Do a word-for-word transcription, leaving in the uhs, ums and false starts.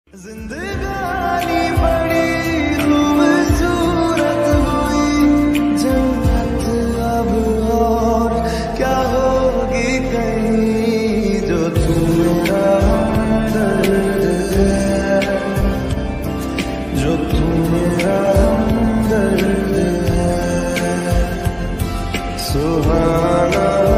जिंदगानी बड़ी खूबसूरत हुई जन्नत अब और क्या होगी कहीं जो तू मेरा हमदर्द है, जो तू मेरा हमदर्द है। सुहाना